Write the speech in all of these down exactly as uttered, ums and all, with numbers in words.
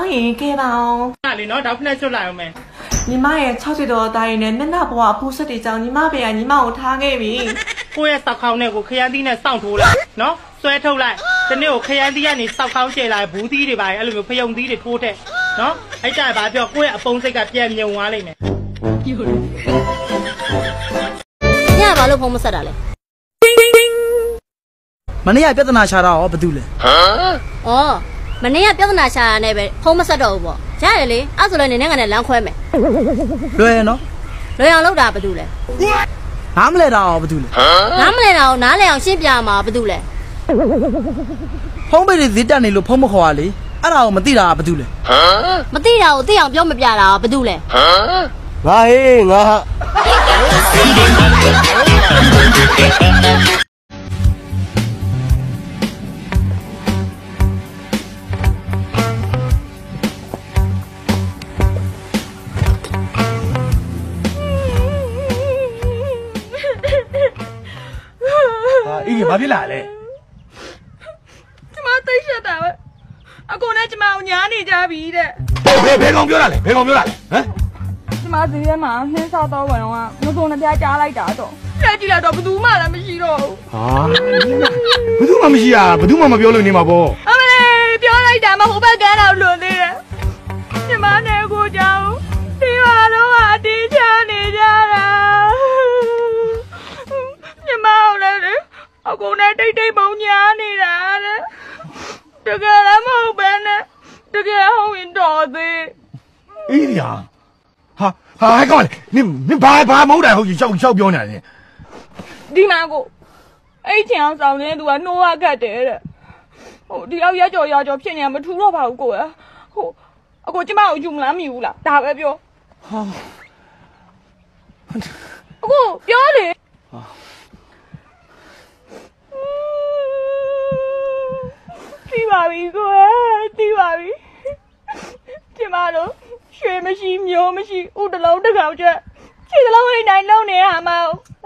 爷给吧哦。 哪里喏，到不能出来没？ 你妈也超最多大人呢，那那不啊不是的讲，你妈别啊，你妈我他给你。 我也烧烤呢，我开眼底呢上头了，喏，摔头来，真的我开眼底啊，你烧烤起来不低的吧，哎，你不用低的拖的，喏，哎，再把表我也帮这个变牛娃里面。 你还把老婆么杀了嘞？ မနေ့ကပြဿနာရှာတာရောဘာတူလဲ။အော်မနေ့ကပြဿနာရှာရတဲ့ပဲဖုံးမဆက်တော့ဘူးပေါ့။ကြားရလေအဲ့ဆိုလည်းနင်းနဲ့ကလည်းလမ်းခွဲမယ်။လွယ်နော်။လွယ်အောင်လုပ်တာဘာတူလဲ။နားမလဲတာရောဘာတူလဲ။နားမလဲတာကိုနားလဲအောင်ရှင်းပြမှာဘာတူလဲ။ဖုံးပိတ်တွေဈေးတက်နေလို့ဖုံးမခေါ်ရလေ။အဲ့ဒါကိုမသိတာဘာတူလဲ။မသိတာကိုသိအောင်ပြောမပြတာဘာတူလဲ။ငါဟေးငါအေးဘာဖြစ်လာလဲကျမသိရှက်တာပဲအကိုနဲ့ကျမကိုညားနေကြပြီတဲ့ဘယ်ဘယ်ကောင်ပြောတာလဲဘယ်ကောင်ပြောတာလဲဟမ်ကျမဈေးထဲမှာနှင်းစားတော့ဝင်တော့ကမစုံနှပြကြားလိုက်တာတော့လက်ကြည့်လိုက်တော့ဘယ်သူမှလည်းမရှိတော့ဘူးဟာဘယ်သူမှမရှိရဘယ်သူမှမပြောလို့နေမှာပေါ့အမလေးပြောလိုက်တာမဟုတ်ဘက်ကန်းတော့လွန်သေးတယ်ကျမနဲ့ကိုကြောင်ဒီဟာတော့အတေးချနေကြတာကျမကိုလည်းအကုန်နဲ့တိတ်တိတ်ပုံညာနေတာတဲ့တကယ်လည်းမဟုတ်ပဲနဲ့တကယ်ဟုတ်ရင်တော်သေးအေးညာဟာဟာဟဲ့ကောင်နင်နင်ဘာဘာမဟုတ်တယ်ဟုတ်ရှောက်ရှောက်ပြောနေတယ်ဒီမှာကိုအဲ့ချင်အောင်ဆောင်နေသူကနှိုးရခတ်တယ်တဲ့ဟိုဒီရောက်ရကြော်ရကြော်ဖြစ်နေမထူတော့ပါဘူးကိုရဟိုအကိုကျမကိုယူမလားမယူဘူးလားဒါပဲပြောဟာအကိုပြောလေတီးပါပြီကိုတီးပါပြီကျမတို့ရွှေမရှိမျိုးမရှိဥတလုံးတစ်ကောင်ချက်ခြေစလုံးအိမ်တိုင်းလုံးနေရမှာ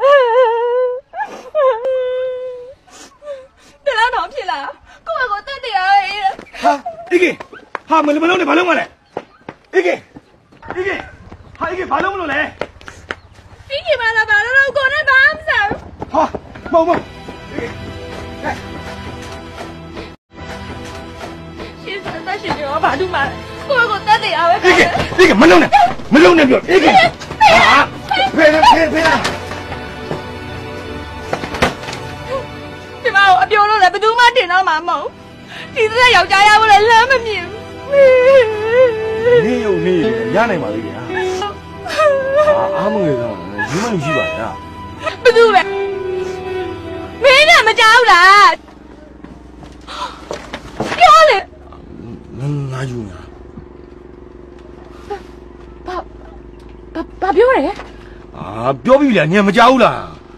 တလားတော့ဖြစ်လာကိုယ့်ကိုတက်တရားရဲ့ဟာအေးကေဟာမလုံးမလုံးနဲ့ဘာလုံးမလဲအေးကေအေးကေဟာအေးကေဘာလုံးမလို့လဲဒီကေမလာဘာလို့ကိုနဲ့ဘာမှမဆိုင်ဟာမဟုတ်မဟုတ်ရှင်းစတဲ့ရှင်ရောဘာလို့မကိုယ့်ကိုတက်တရားပဲအေးကေအေးကေမလုံးနဲ့မလုံးနဲ့ပြောအေးကေဟာဖေးဖေးဖေးလာဒီမှာအပြောလို့လည်းဘယ်သူမှတင်တော့မှာမဟုတ်ဒီသက်ယောက်ျားရဖို့လည်းလမ်းမမြင်နေုံနေရနိုင်ပါလိမ့်မယ်ဟာအားမငယ်တော့ယူမလို့ရှိပါလားဘယ်သူလဲမင်းနဲ့မကြောက်လားပြောလေငါယူညာဘာဘာပြောရဲအာပြောပြီလေညမကြောက်လား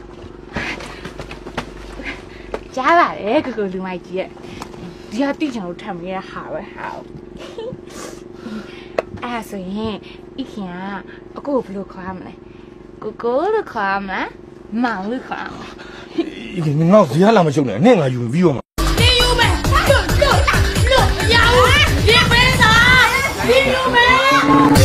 ကြားပါတယ်ကိုကိုလူမိုက်ကြီးရဲ့ဒီဟာတိကျအောင်ထမ်းရဟာပဲဟာအဲ့ဆိုရင်အခင်ကအကိုဘယ်လိုခေါ်ရမလဲကိုကိုလို့ခေါ်ရမလားမောင်လို့ခေါ်ရမလားဒီငါ့ဇီးလာမရှုံနဲ့နဲ့ငါယူပြီးတော့မှာနေယူမယ်လို့လို့လို့ရအောင်ဒီပဲသားနေယူမယ်